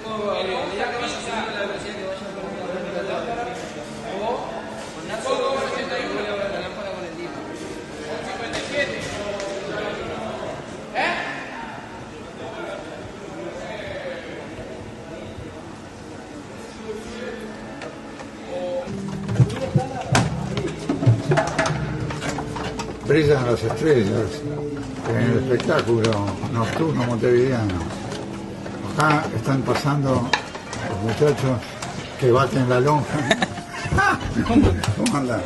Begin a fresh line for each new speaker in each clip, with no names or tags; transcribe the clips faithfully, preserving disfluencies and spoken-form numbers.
poco, a medida que vaya subiendo la velocidad que vaya poniendo la lámpara, o con la ochenta y uno voy a ver la lámpara con el día. cincuenta y siete. ¿Eh?
Brillan las estrellas en el espectáculo nocturno montevideano. Acá están pasando los muchachos que baten la lonja. ¿Cómo andan?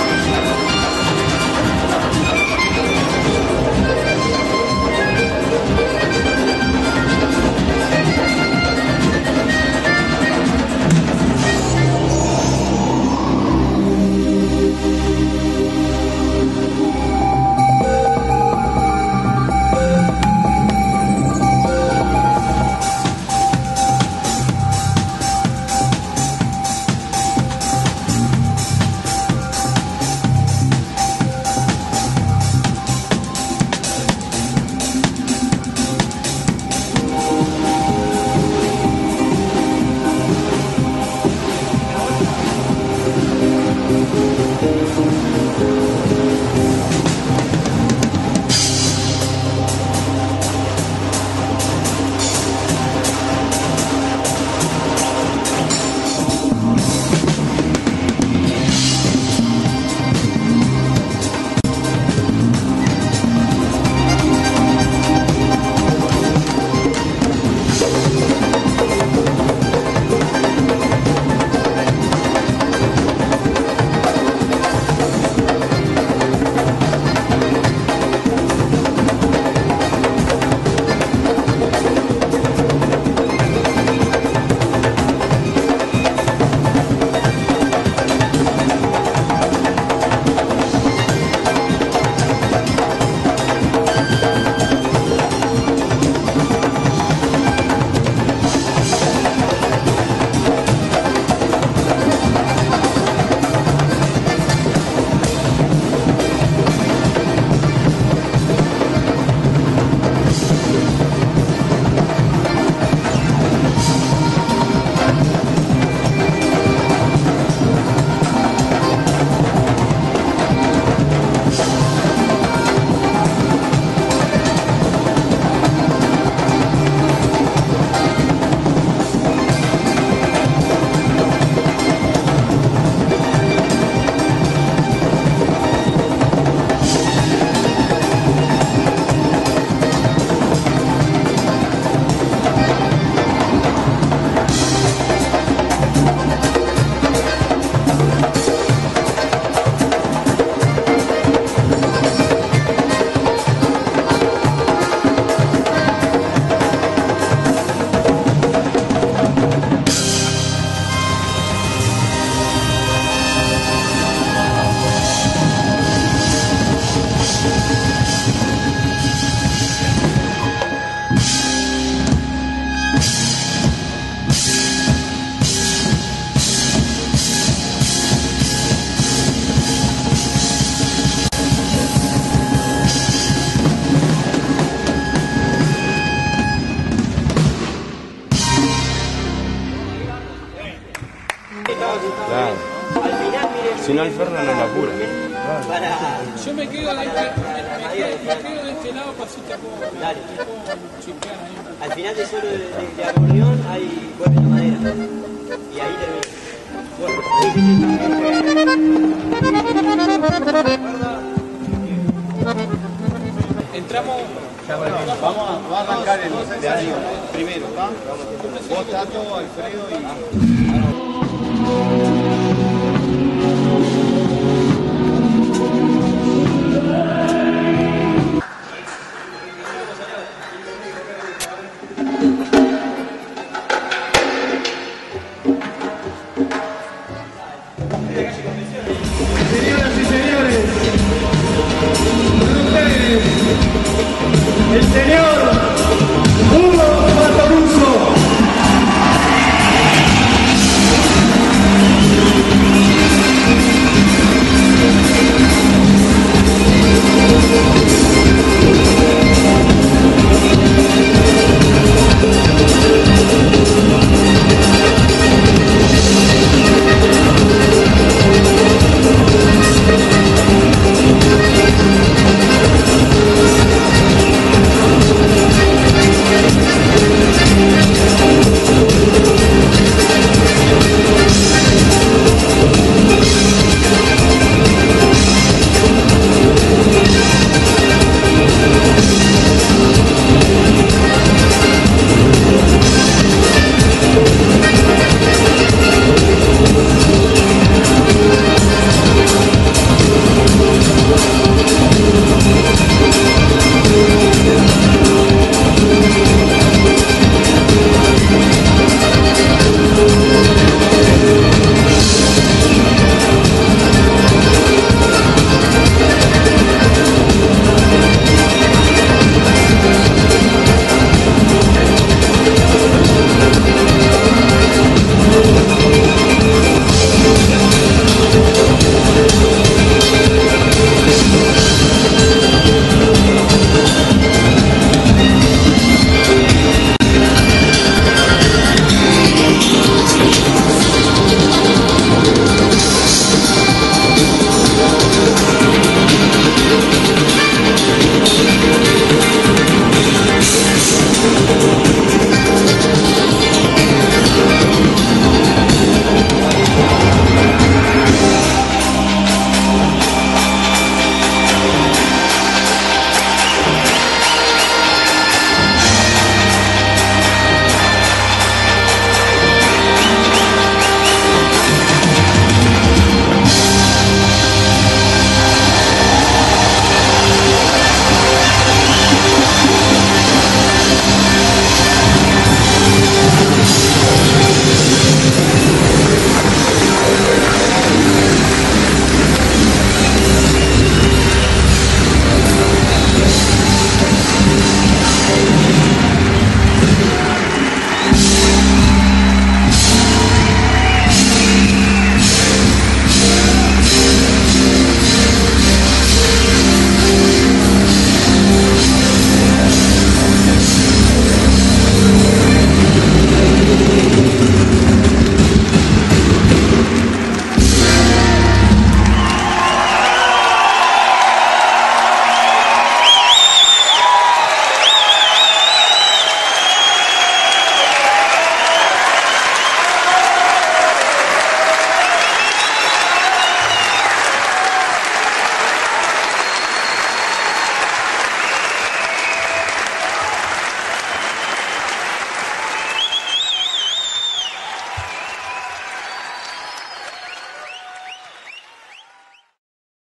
Claro. Si no, el Ferno no la apura.
Yo me quedo de este, me quedo, me quedo de este lado para si te puedo,
Dale.
te puedo chimpear ahí.
Al final del solo de, de, de acordeón hay golpe de madera. Y ahí termina. Bueno, sí, sí, sí.
Entramos.
Bueno, vamos a, va a arrancar el de arriba, primero, ¿va? Vos, Tato, Alfredo y...